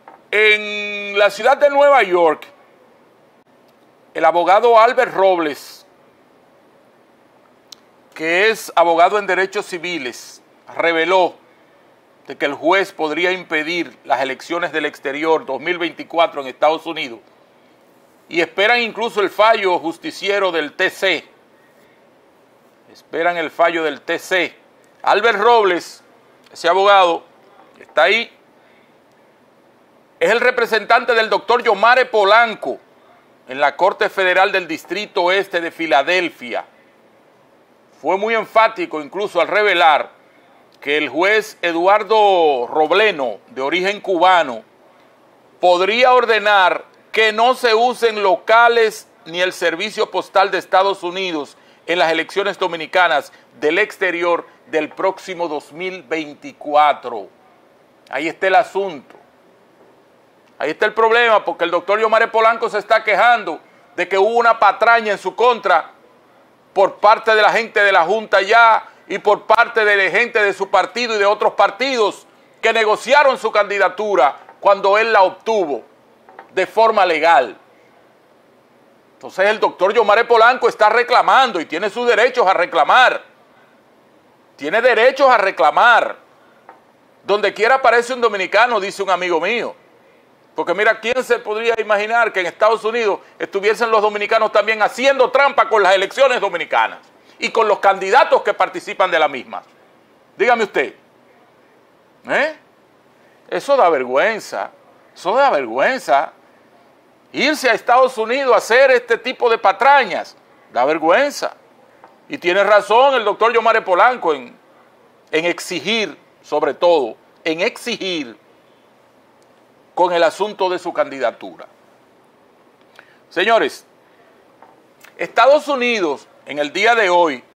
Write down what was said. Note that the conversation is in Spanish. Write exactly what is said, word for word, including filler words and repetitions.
En la ciudad de Nueva York, el abogado Albert Robles, que es abogado en derechos civiles, reveló de que el juez podría impedir las elecciones del exterior dos mil veinticuatro en Estados Unidos y esperan incluso el fallo justiciero del T C. Esperan el fallo del T C. Albert Robles, ese abogado, está ahí, es el representante del doctor Yomare Polanco en la Corte Federal del Distrito Oeste de Filadelfia. Fue muy enfático incluso al revelar que el juez Eduardo Robleno, de origen cubano, podría ordenar que no se usen locales ni el servicio postal de Estados Unidos en las elecciones dominicanas del exterior del próximo dos mil veinticuatro. Ahí está el asunto. Ahí está el problema, porque el doctor Yomare Polanco se está quejando de que hubo una patraña en su contra por parte de la gente de la Junta ya y por parte de la gente de su partido y de otros partidos que negociaron su candidatura cuando él la obtuvo de forma legal. Entonces el doctor Yomare Polanco está reclamando y tiene sus derechos a reclamar. Tiene derechos a reclamar. Donde quiera aparece un dominicano, dice un amigo mío. Porque mira, ¿quién se podría imaginar que en Estados Unidos estuviesen los dominicanos también haciendo trampa con las elecciones dominicanas y con los candidatos que participan de la misma? Dígame usted. ¿Eh? Eso da vergüenza. Eso da vergüenza. Irse a Estados Unidos a hacer este tipo de patrañas da vergüenza. Y tiene razón el doctor Yomare Polanco en, en exigir, sobre todo, en exigir con el asunto de su candidatura. Señores, Estados Unidos en el día de hoy